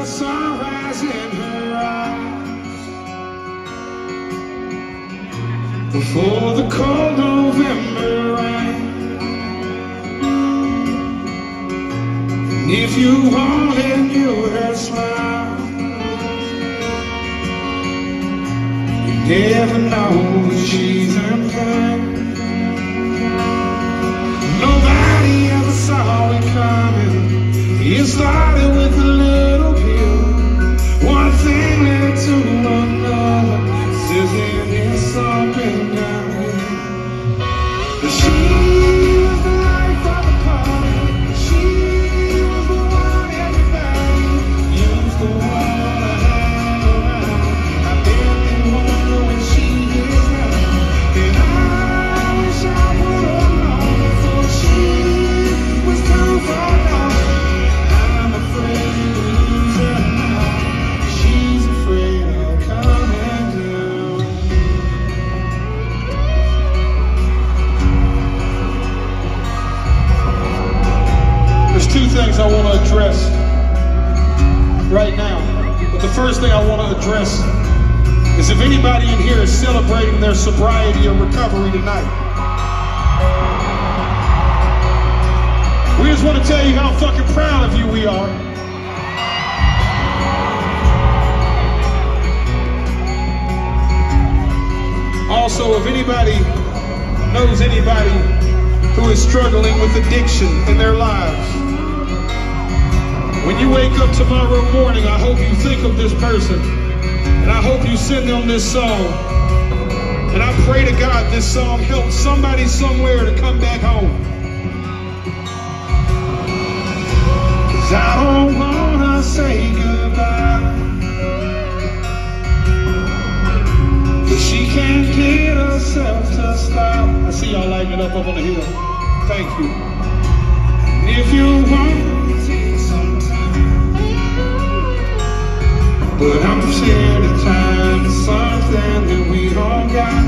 sunrise in her eyes before the cold November rain. And if you only knew her smile, you never know that she's in pain. Nobody ever saw it coming. It started with a little pill. One thing led to another. Sizzling is something down here. But she was the life of the party. She was the one everybody used to wanna hang around. I bet they wonder when she is now. And I wish I would have known before she was too far gone. I'm afraid to lose her now. She's afraid of coming down. There's two things I want to address right now. But the first thing I want to address is if anybody in here is celebrating their sobriety or recovery tonight. We just want to tell you how fucking proud of you we are. Also, if anybody knows anybody who is struggling with addiction in their lives, when you wake up tomorrow morning, I hope you think of this person, and I hope you send them this song. And I pray to God this song helps somebody somewhere to come back home. I don't wanna say goodbye, but she can't get herself to stop. I see y'all lighting it up on the hill. Thank you. And if you want to take some time, but I'm scared of time is something that we don't got.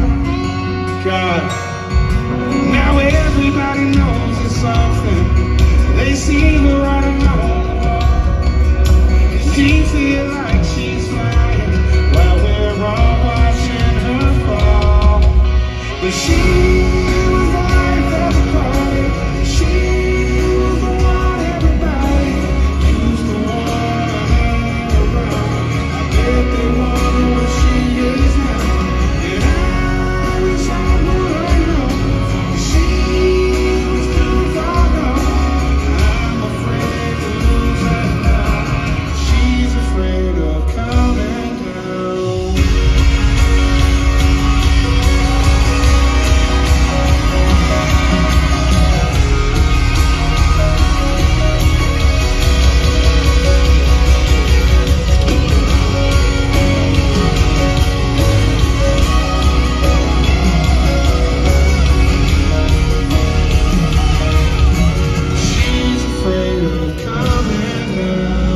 Now everybody knows it's something. They see the writing on the wall. She feels like she's flying while we're all watching her fall. But she was the life of the party. She was the one everybody used to wanna hang around. I bet they wonder where she is now. And I wish I would have known. She was too far gone. Afraid of coming down. She's afraid of coming down.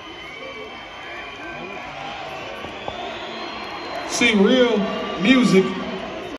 See, real music